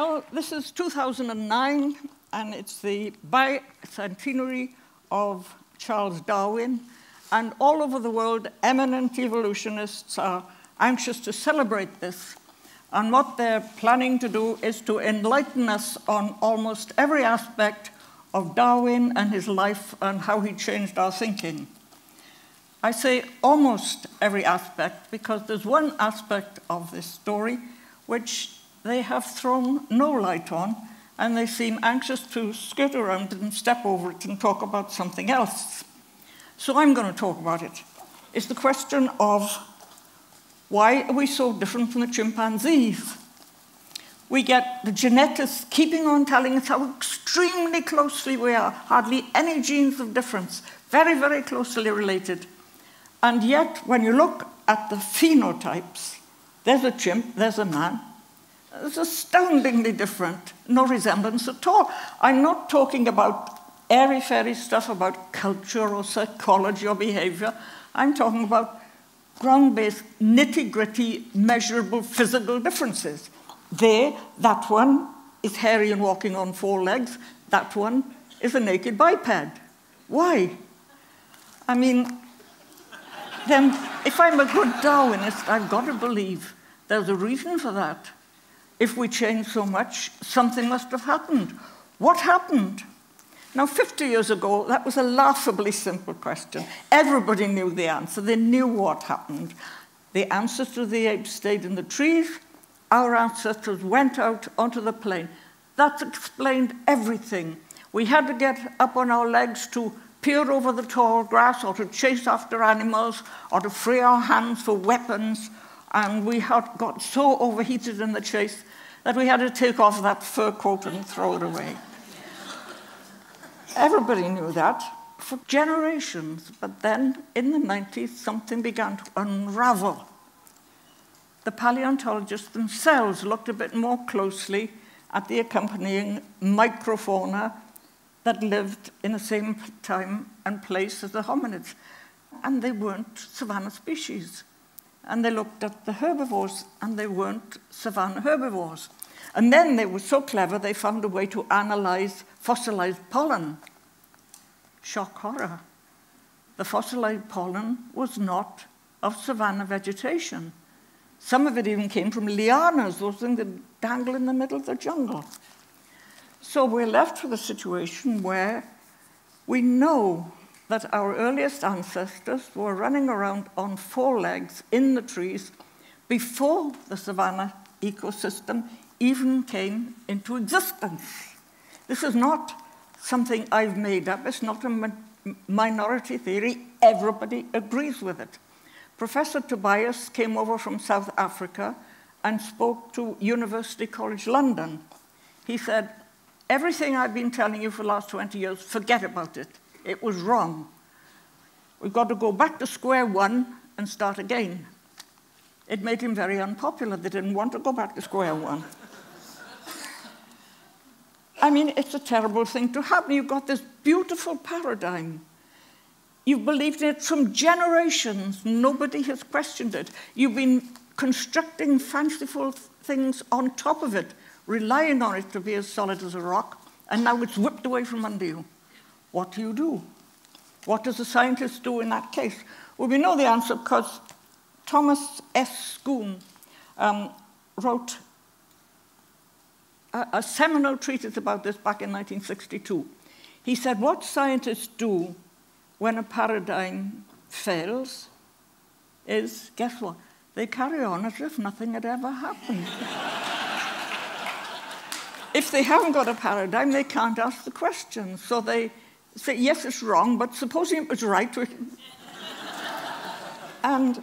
Well, this is 2009, and it's the bicentenary of Charles Darwin, and all over the world, eminent evolutionists are anxious to celebrate this. And what they're planning to do is to enlighten us on almost every aspect of Darwin and his life and how he changed our thinking. I say almost every aspect because there's one aspect of this story which they have thrown no light on, and they seem anxious to skirt around it and step over it and talk about something else. So I'm going to talk about it. It's the question of why are we so different from the chimpanzees? We get the genetics keeping on telling us how extremely closely we are, hardly any genes of difference, very, very closely related. And yet, when you look at the phenotypes, there's a chimp, there's a man. It's astoundingly different, no resemblance at all. I'm not talking about airy-fairy stuff about culture or psychology or behavior. I'm talking about ground-based, nitty-gritty, measurable physical differences. That one is hairy and walking on four legs. That one is a naked biped. Why? I mean, then if I'm a good Darwinist, I've got to believe there's a reason for that. If we change so much, something must have happened. What happened? Now, 50 years ago, that was a laughably simple question. Everybody knew the answer. They knew what happened. The ancestors of the apes stayed in the trees. Our ancestors went out onto the plain. That explained everything. We had to get up on our legs to peer over the tall grass or to chase after animals or to free our hands for weapons. And we had got so overheated in the chase that we had to take off that fur coat and throw it away. Everybody knew that for generations. But then, in the 90s, something began to unravel. The paleontologists themselves looked a bit more closely at the accompanying microfauna that lived in the same time and place as the hominids. And they weren't savanna species. And they looked at the herbivores, and they weren't savanna herbivores. And then they were so clever, they found a way to analyze fossilized pollen. Shock horror. The fossilized pollen was not of savanna vegetation. Some of it even came from lianas, those things that dangle in the middle of the jungle. So we're left with a situation where we know that our earliest ancestors were running around on four legs in the trees before the savanna ecosystem even came into existence. This is not something I've made up. It's not a minority theory. Everybody agrees with it. Professor Tobias came over from South Africa and spoke to University College London. He said, everything I've been telling you for the last 20 years, forget about it. It was wrong. We've got to go back to square one and start again. It made him very unpopular. They didn't want to go back to square one. I mean, it's a terrible thing to happen. You've got this beautiful paradigm. You've believed in it from generations. Nobody has questioned it. You've been constructing fanciful things on top of it, relying on it to be as solid as a rock, and now it's whipped away from under you. What do you do? What does a scientist do in that case? Well, we know the answer because Thomas S. Schoon wrote a seminal treatise about this back in 1962. He said, what scientists do when a paradigm fails is, guess what? They carry on as if nothing had ever happened. If they haven't got a paradigm, they can't ask the question. So they say, yes, it's wrong, but supposing it was right. And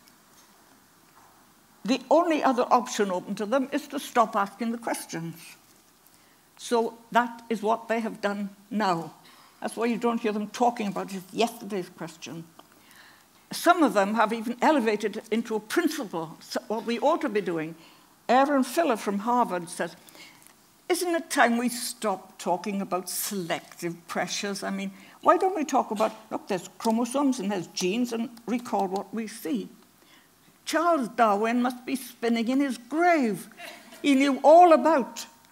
the only other option open to them is to stop asking the questions. So that is what they have done now. That's why you don't hear them talking about yesterday's question. Some of them have even elevated it into a principle, what we ought to be doing. Aaron Filler from Harvard says, isn't it time we stop talking about selective pressures? I mean, why don't we talk about, look, there's chromosomes and there's genes, and record what we see? Charles Darwin must be spinning in his grave. He knew all about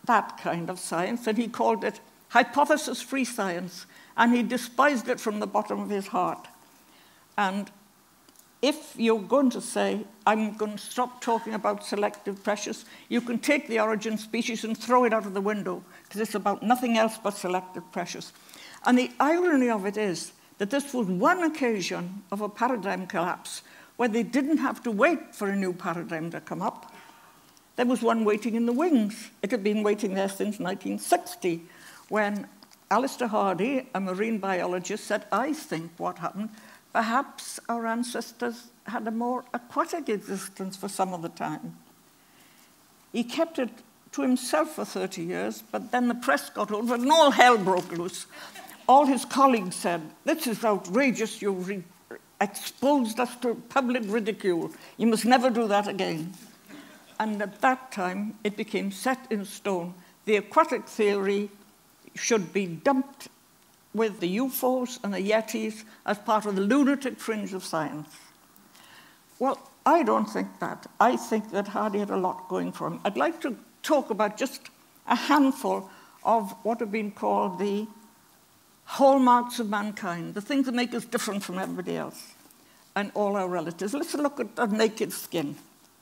that kind of science, and he called it hypothesis-free science, and he despised it from the bottom of his heart. And if you're going to say, I'm going to stop talking about selective pressures, you can take the origin species and throw it out of the window, because it's about nothing else but selective pressures. And the irony of it is that this was one occasion of a paradigm collapse where they didn't have to wait for a new paradigm to come up. There was one waiting in the wings. It had been waiting there since 1960, when Alistair Hardy, a marine biologist, said, I think what happened, perhaps our ancestors had a more aquatic existence for some of the time. He kept it to himself for 30 years, but then the press got hold of it and all hell broke loose. All his colleagues said, this is outrageous, you've exposed us to public ridicule. You must never do that again. And at that time, it became set in stone. The aquatic theory should be dumped with the UFOs and the Yetis as part of the lunatic fringe of science. Well, I don't think that. I think that Hardy had a lot going for him. I'd like to talk about just a handful of what have been called the hallmarks of mankind, the things that make us different from everybody else and all our relatives. Let's look at the naked skin.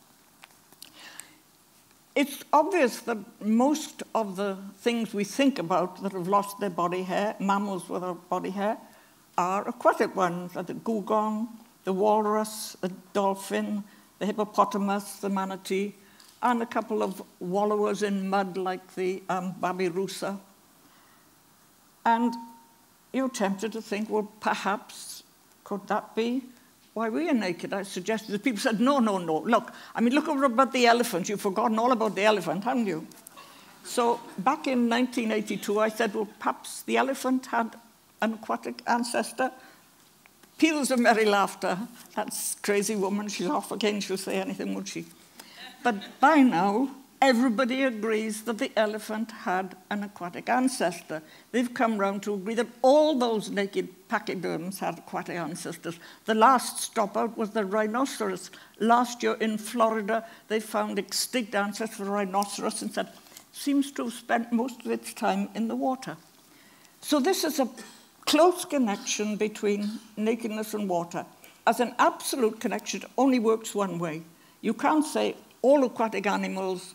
It's obvious that most of the things we think about that have lost their body hair, mammals without body hair, are aquatic ones, like the dugong, the walrus, the dolphin, the hippopotamus, the manatee, and a couple of wallowers in mud like the babirusa. And you're tempted to think, well, perhaps, could that be why we are naked? I suggested that people said, no, no, no. Look, I mean, look over about the elephant. You've forgotten all about the elephant, haven't you? So back in 1982, I said, well, perhaps the elephant had an aquatic ancestor. Peals of merry laughter. That's crazy woman. She's off again. She'll say anything, won't she? But by now, everybody agrees that the elephant had an aquatic ancestor. They've come round to agree that all those naked pachyderms had aquatic ancestors. The last stop out was the rhinoceros. Last year in Florida, they found extinct ancestors for rhinoceros and said, seems to have spent most of its time in the water. So this is a close connection between nakedness and water. As an absolute connection, it only works one way. You can't say all aquatic animals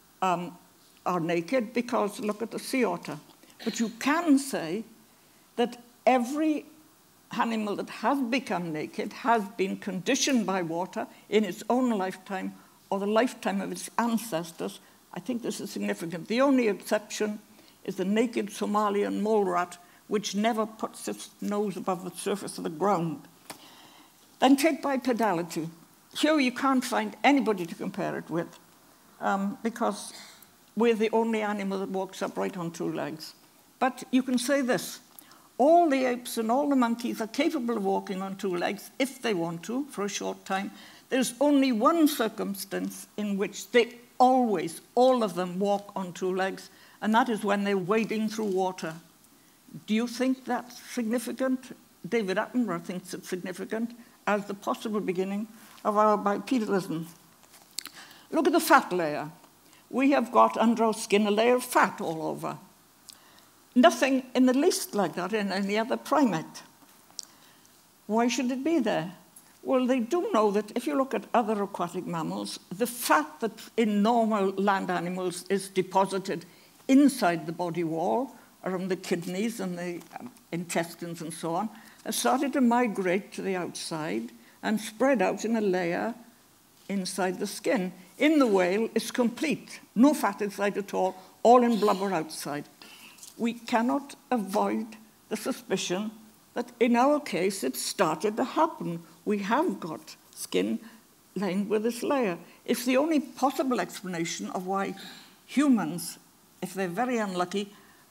are naked, because look at the sea otter. But you can say that every animal that has become naked has been conditioned by water in its own lifetime or the lifetime of its ancestors. I think this is significant. The only exception is the naked Somalian mole rat, which never puts its nose above the surface of the ground. Then take bipedality. Here you can't find anybody to compare it with, because we're the only animal that walks upright on two legs. But you can say this, all the apes and all the monkeys are capable of walking on two legs if they want to, for a short time. There's only one circumstance in which they always, all of them, walk on two legs, and that is when they're wading through water. Do you think that's significant? David Attenborough thinks it's significant as the possible beginning of our bipedalism. Look at the fat layer. We have got under our skin a layer of fat all over. Nothing in the least like that in any other primate. Why should it be there? Well, they do know that if you look at other aquatic mammals, the fat that in normal land animals is deposited inside the body wall, around the kidneys and the intestines and so on, has started to migrate to the outside and spread out in a layer inside the skin. In the whale, it's complete. No fat inside at all in blubber outside. We cannot avoid the suspicion that in our case, it started to happen. We have got skin lined with this layer. It's the only possible explanation of why humans, if they're very unlucky,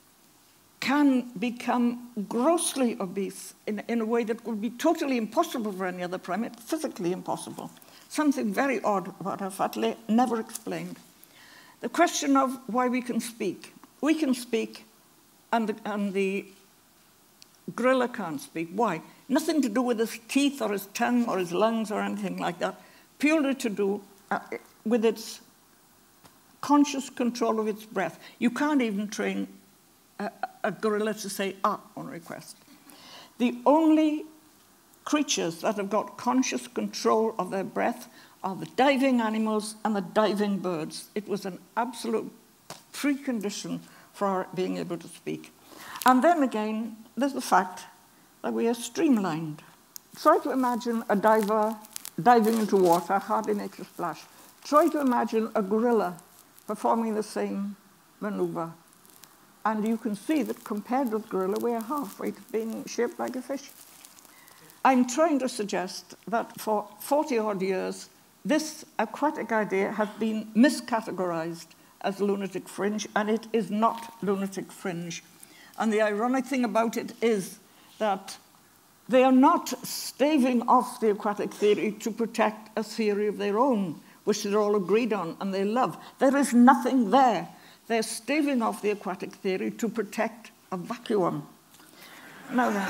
can become grossly obese in a way that would be totally impossible for any other primate, physically impossible. Something very odd about our fat layer, never explained. The question of why we can speak. We can speak, and the gorilla can't speak. Why? Nothing to do with his teeth or his tongue or his lungs or anything like that. Purely to do with its conscious control of its breath. You can't even train a gorilla to say ah on request. The only creatures that have got conscious control of their breath are the diving animals and the diving birds. It was an absolute precondition for our being able to speak. And then again, there's the fact that we are streamlined. Try to imagine a diver diving into water, hardly makes a splash. Try to imagine a gorilla performing the same maneuver. And you can see that compared with gorilla, we are halfway to being shaped like a fish. I'm trying to suggest that for 40-odd years, this aquatic idea has been miscategorized as lunatic fringe, and it is not lunatic fringe. And the ironic thing about it is that they are not staving off the aquatic theory to protect a theory of their own, which they're all agreed on and they love. There is nothing there. They're staving off the aquatic theory to protect a vacuum. Now then,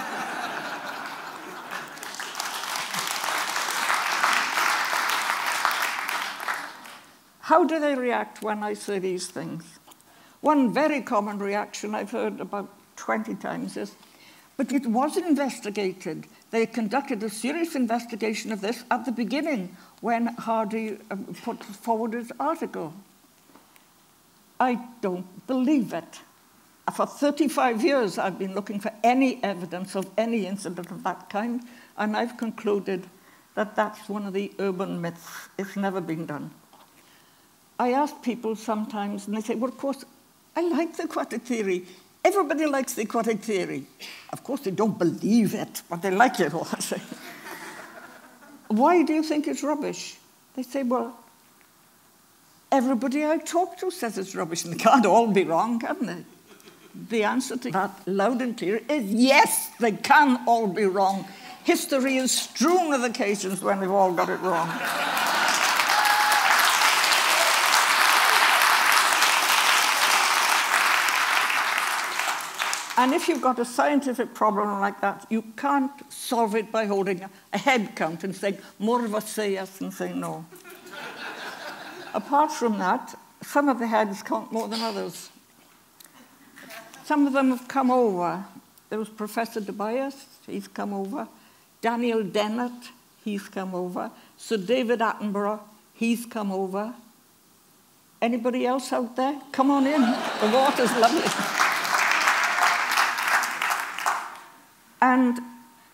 how do they react when I say these things? One very common reaction I've heard about 20 times is, but it was investigated. They conducted a serious investigation of this at the beginning when Hardy put forward his article. I don't believe it. For 35 years, I've been looking for any evidence of any incident of that kind, and I've concluded that that's one of the urban myths. It's never been done. I ask people sometimes, and they say, well, of course, I like the aquatic theory. Everybody likes the aquatic theory. Of course, they don't believe it, but they like it all the same. Why do you think it's rubbish? They say, well, everybody I talk to says it's rubbish, and they can't all be wrong, can they? The answer to that, loud and clear, is yes, they can all be wrong. History is strewn with occasions when they've all got it wrong. And if you've got a scientific problem like that, you can't solve it by holding a head count and saying, more of us say yes and say no. Apart from that, some of the heads count more than others. Some of them have come over. There was Professor Tobias, he's come over. Daniel Dennett, he's come over. Sir David Attenborough, he's come over. Anybody else out there? Come on in. The water's lovely. And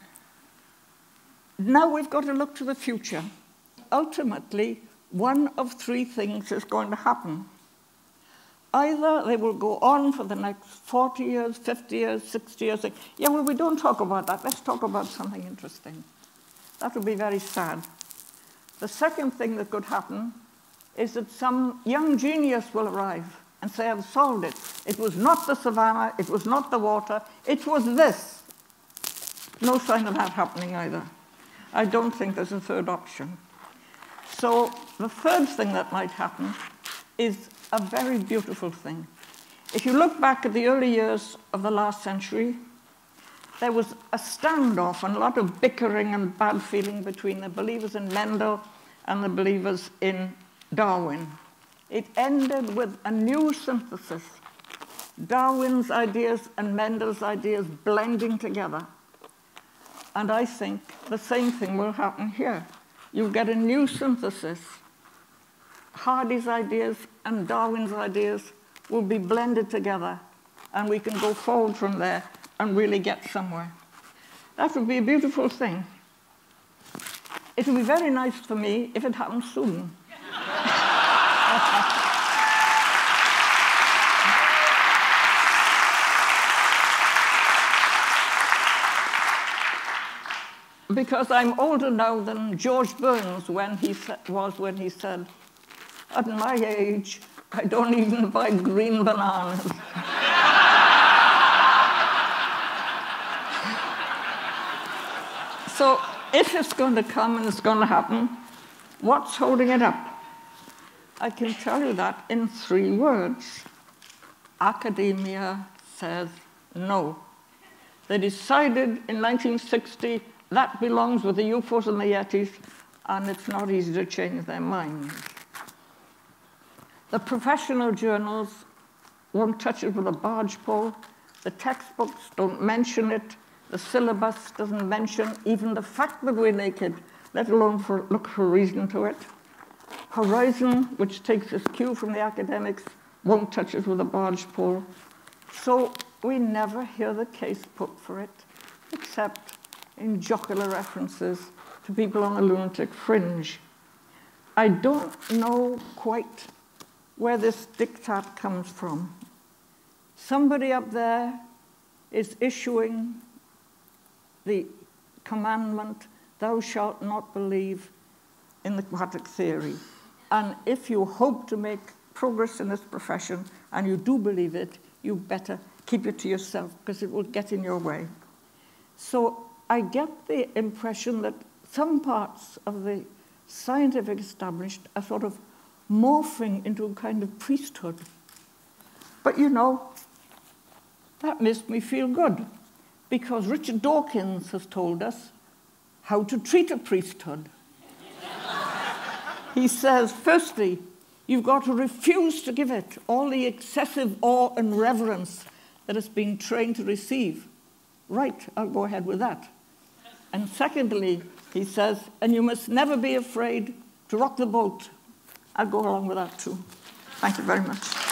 now we've got to look to the future. Ultimately, one of three things is going to happen. Either they will go on for the next 40 years, 50 years, 60 years. Yeah, well, we don't talk about that. Let's talk about something interesting. That would be very sad. The second thing that could happen is that some young genius will arrive and say, I've solved it. It was not the savannah, it was not the water, it was this. No sign of that happening either. I don't think there's a third option. So the third thing that might happen is a very beautiful thing. If you look back at the early years of the last century, there was a standoff and a lot of bickering and bad feeling between the believers in Mendel and the believers in Darwin. It ended with a new synthesis, Darwin's ideas and Mendel's ideas blending together. And I think the same thing will happen here. You'll get a new synthesis. Hardy's ideas and Darwin's ideas will be blended together, and we can go forward from there and really get somewhere. That would be a beautiful thing. It would be very nice for me if it happened soon. Because I'm older now than George Burns when he said, at my age, I don't even buy green bananas. So if it's going to come and it's going to happen, what's holding it up? I can tell you that in 3 words. Academia says no. They decided in 1960 that belongs with the UFOs and the Yetis, and it's not easy to change their minds. The professional journals won't touch it with a barge pole. The textbooks don't mention it. The syllabus doesn't mention even the fact that we're naked, let alone look for a reason to it. Horizon, which takes its cue from the academics, won't touch it with a barge pole. So we never hear the case put for it, except in jocular references to people on a lunatic fringe. I don't know quite where this diktat comes from. Somebody up there is issuing the commandment, thou shalt not believe in the aquatic theory. And if you hope to make progress in this profession, and you do believe it, you better keep it to yourself, because it will get in your way. So I get the impression that some parts of the scientific establishment are sort of morphing into a kind of priesthood. But you know, that makes me feel good, because Richard Dawkins has told us how to treat a priesthood. He says, firstly, you've got to refuse to give it all the excessive awe and reverence that it's been trained to receive. Right, I'll go ahead with that. And secondly, he says, and you must never be afraid to rock the boat. I'll go along with that too. Thank you very much.